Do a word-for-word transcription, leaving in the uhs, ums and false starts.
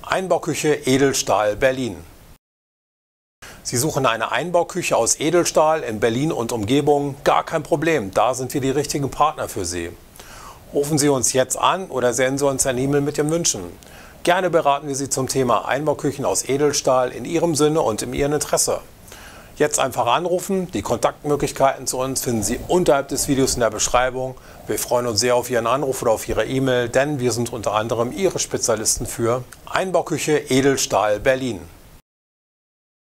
Einbauküche Edelstahl Berlin. Sie suchen eine Einbauküche aus Edelstahl in Berlin und Umgebung? Gar kein Problem, da sind wir die richtigen Partner für Sie. Rufen Sie uns jetzt an oder senden Sie uns ein E-Mail mit Ihren Wünschen. Gerne beraten wir Sie zum Thema Einbauküchen aus Edelstahl in Ihrem Sinne und in Ihrem Interesse. Jetzt einfach anrufen, die Kontaktmöglichkeiten zu uns finden Sie unterhalb des Videos in der Beschreibung. Wir freuen uns sehr auf Ihren Anruf oder auf Ihre E-Mail, denn wir sind unter anderem Ihre Spezialisten für Einbauküche Edelstahl Berlin.